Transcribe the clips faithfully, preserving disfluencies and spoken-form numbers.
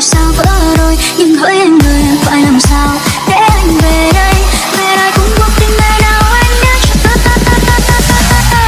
ngôi sao vỡ đôi, nhưng hỡi anh người em phải làm sao để anh về đây, về đây cũng cuộc tình ngày nào anh đã cho ta ta ta ta ta ta ta ta.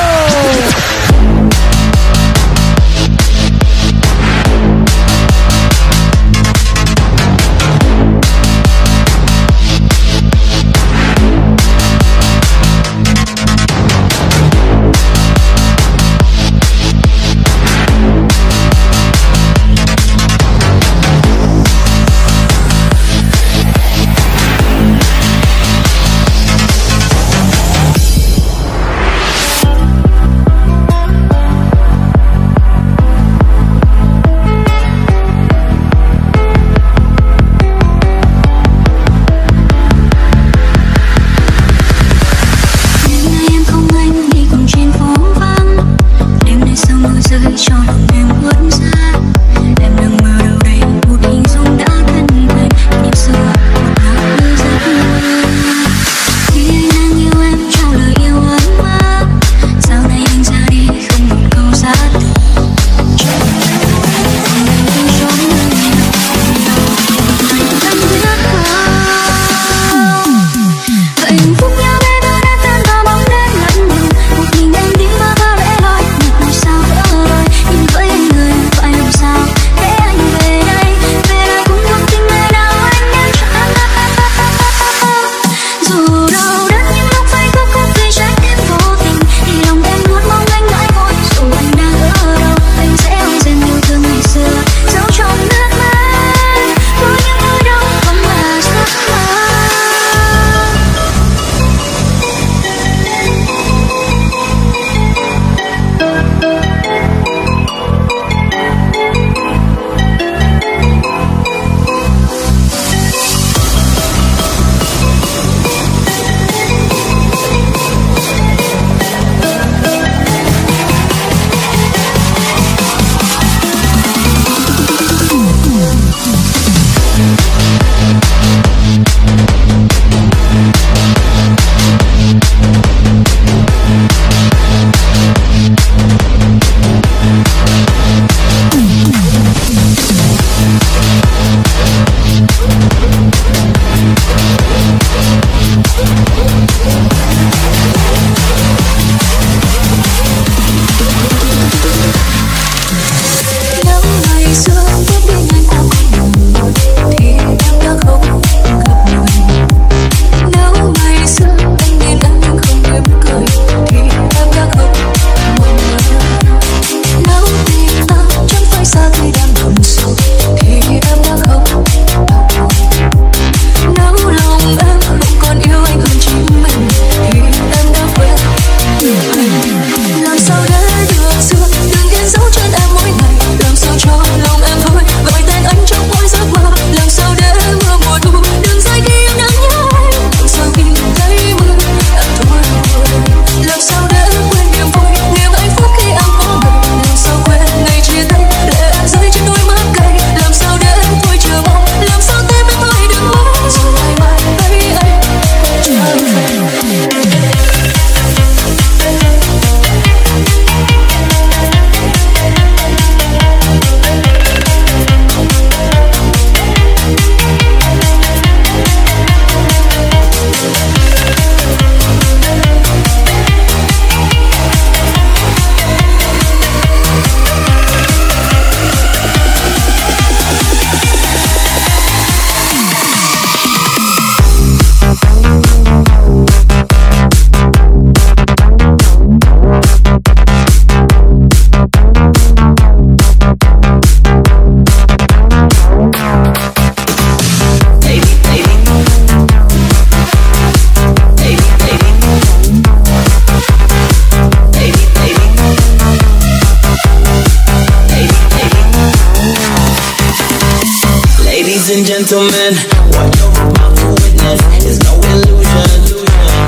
Gentlemen, what you're about to witness is no illusion.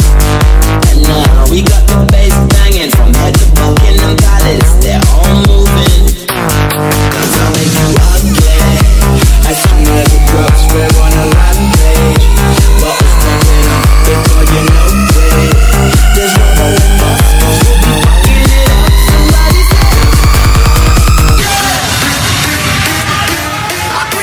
And now we got the bass banging from head to Buckingham Palace. They're all moving. Cause I'll make you ugly. I see the drugs, we're on a rampage. Bottles popping up before you know it. There's no holding us, cause we'll be fucking it up. Somebody say, yeah.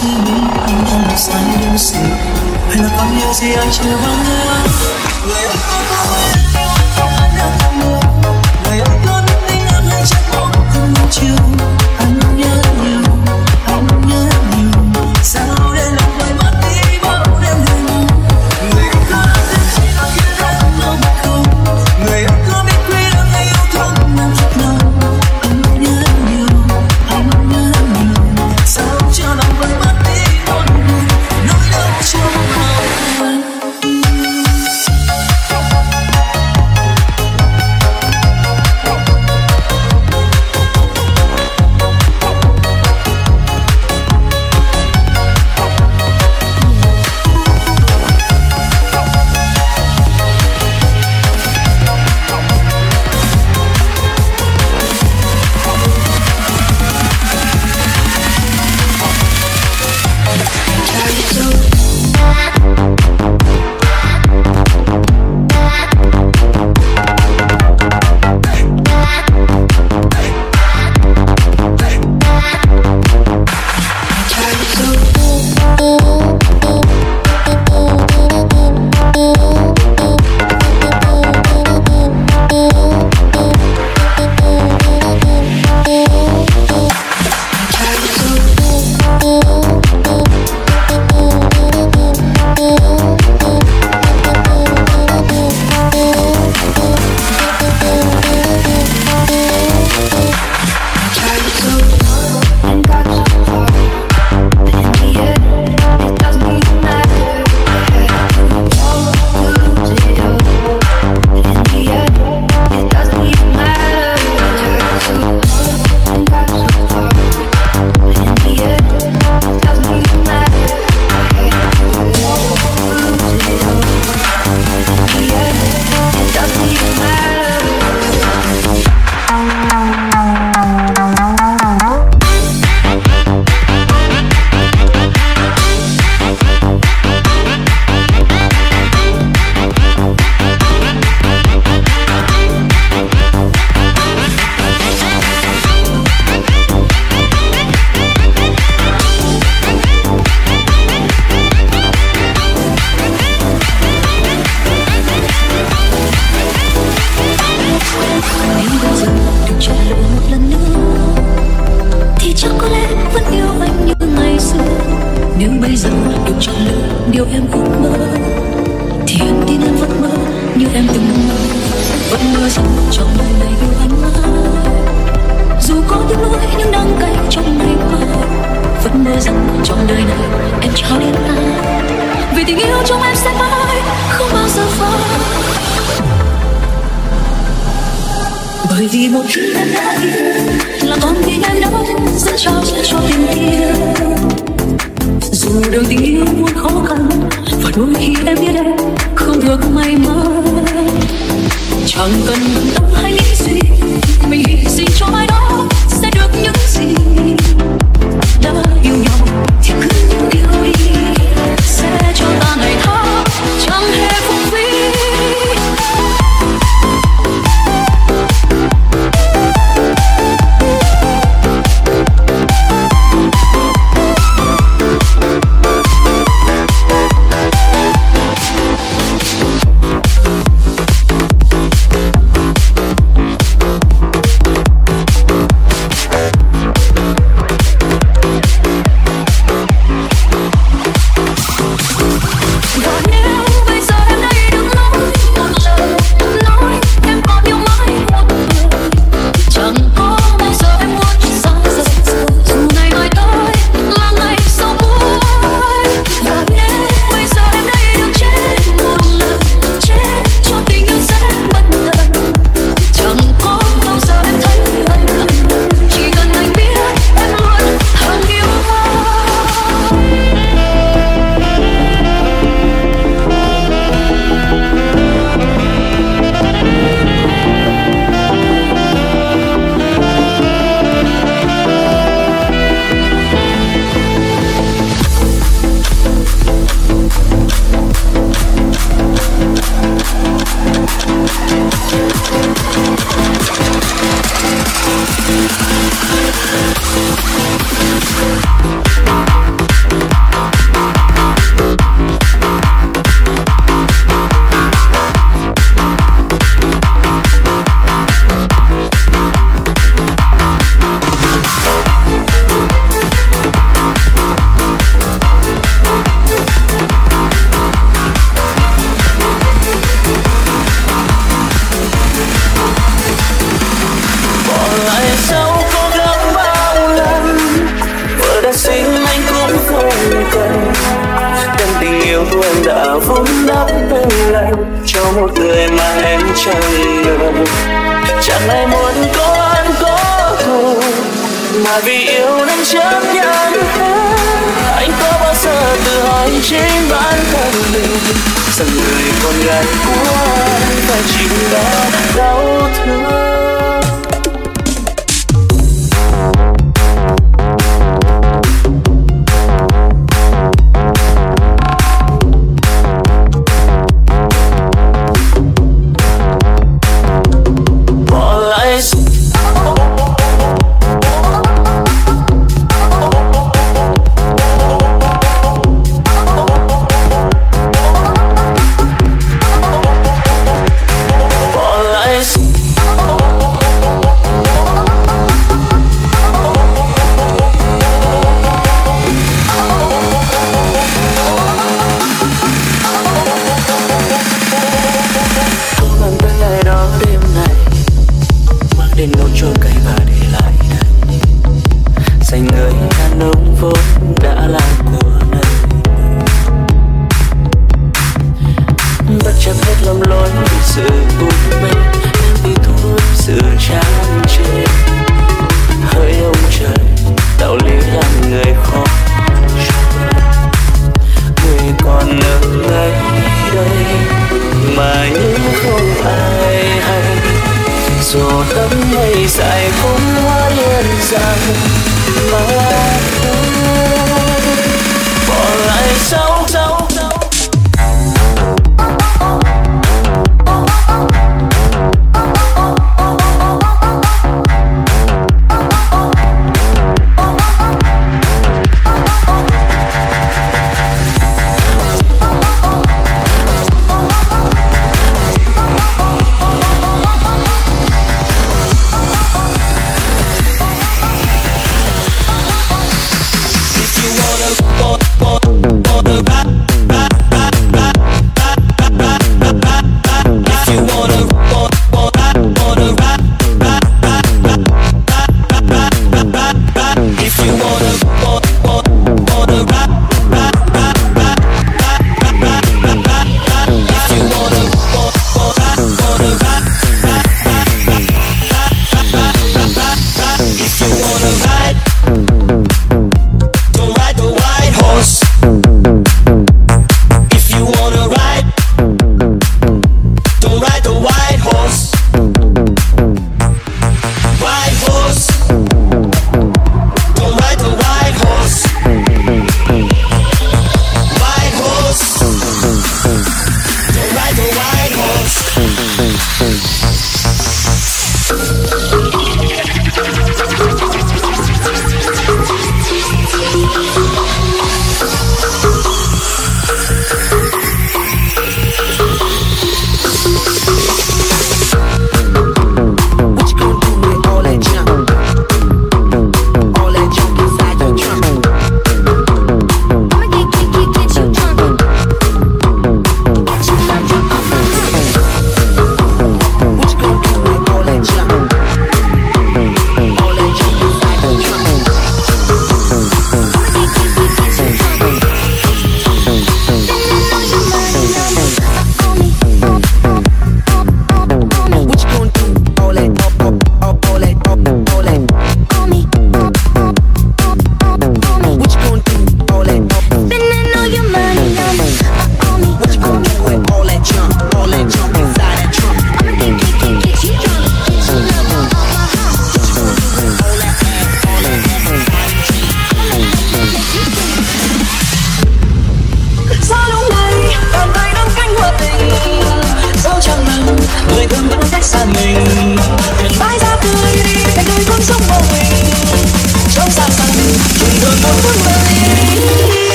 suy nghĩ anh đang làm sai điều gì, hay là còn điều gì anh chưa bao giờ. Người ơi có có yêu không anh đã thầm lặng, người ơi có biết anh đang hay trách móc không một chiều. Anh nhớ nhiều, anh nhớ nhiều, sao để lòng vơi mất đi bao đêm ngày mong. Người ơi có biết chỉ là kia đã mong không, người ơi có biết quý đang hay yêu thương nam thật lòng. Anh nhớ nhiều, anh nhớ nhiều, sao cho lòng vơi mất đi nỗi buồn, nỗi đau trong lòng. Bởi vì một khi em đã yêu là còn gì em đâu sẽ trao cho tình yêu. Dù đường tình yêu muốn khó khăn và đôi khi em biết em không được may mắn, chẳng cần tâm hay nghĩ gì, mình hy sinh cho ai đó sẽ được những gì. Đã yêu nhau thì cứ yêu đi, sẽ cho ta ngày tháng chẳng hề phung phí. lưng lạnh cho một người mà em chẳng ngờ. Chẳng ai muốn có oán có thù, mà vì yêu nên chấp nhận. Anh có bao giờ tự hỏi chính bản thân mình rằng người con gái của anh phải chịu đó đau thương.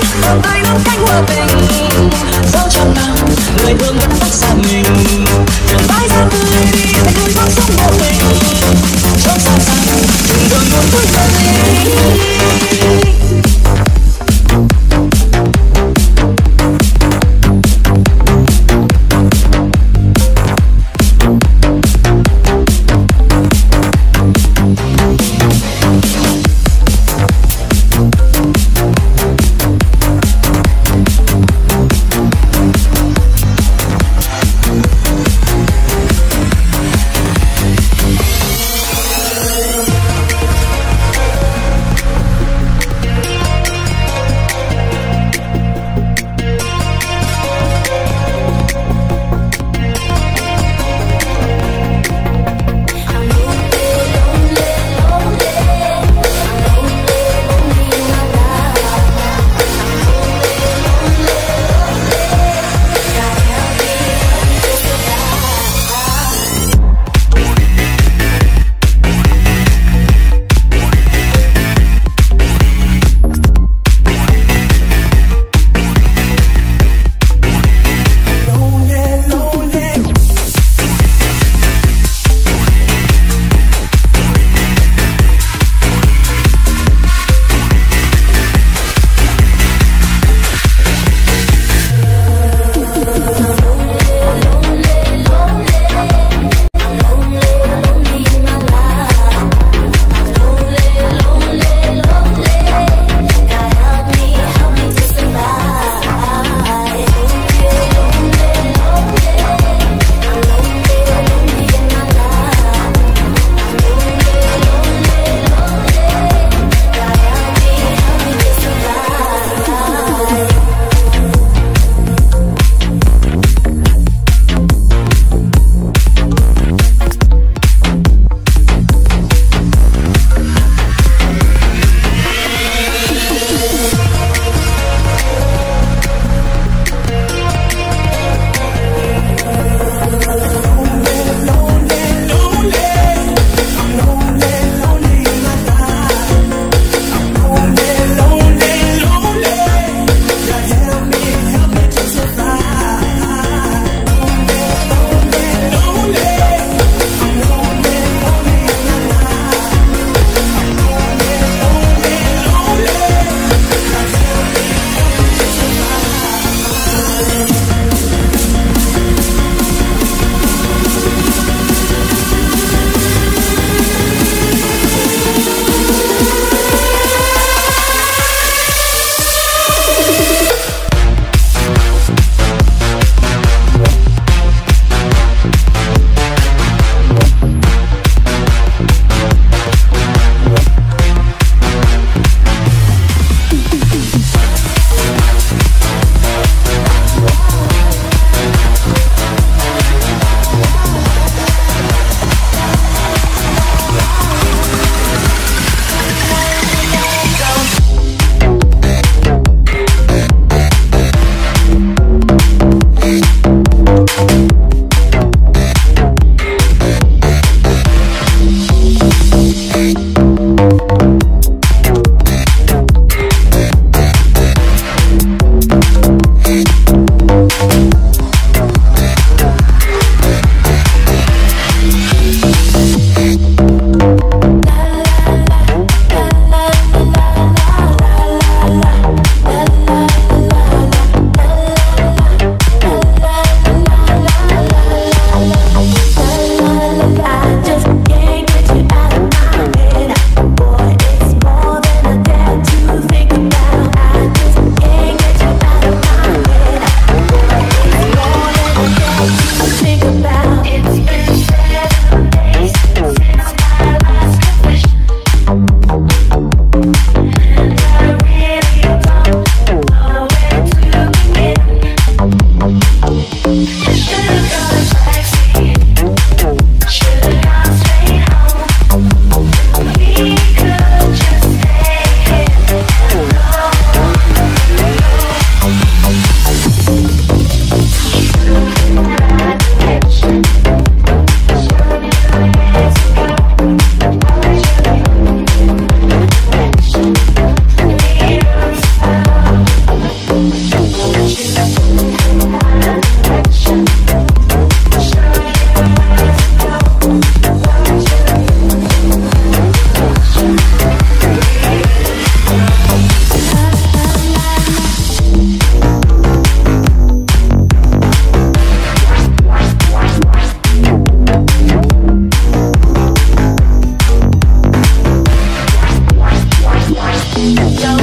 bàn tay nắm cánh hòa bình dẫu trong lòng người thương vẫn tách xa mình đừng mãi ra người đi phải nuôi con sống một mình trong xa xa từng đường muốn cuối giờ gì.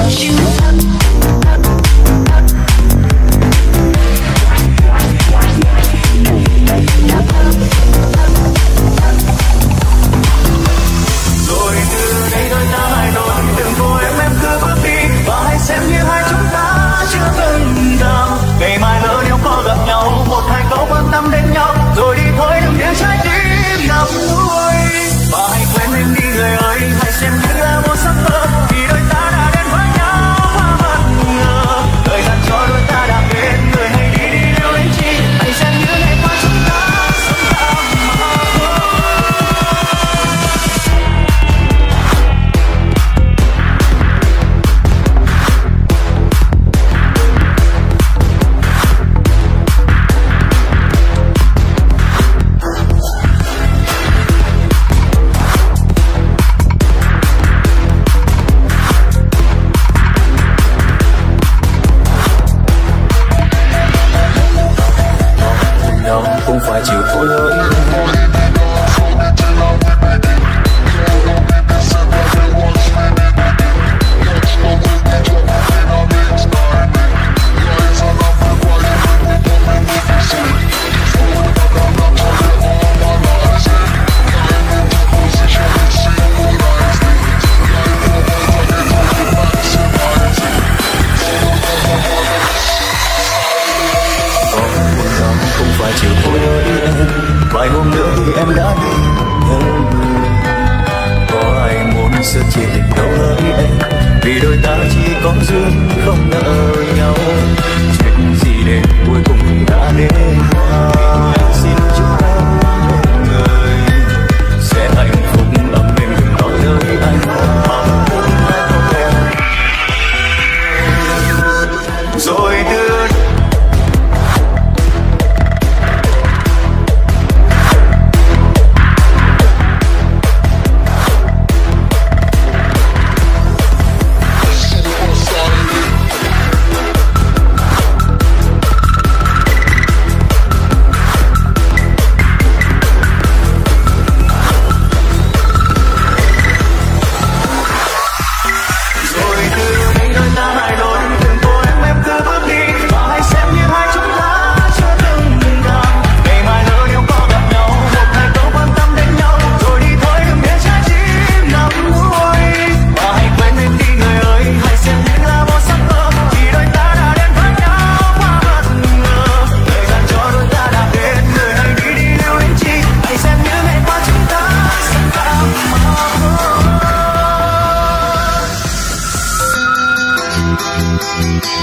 We'll be right back.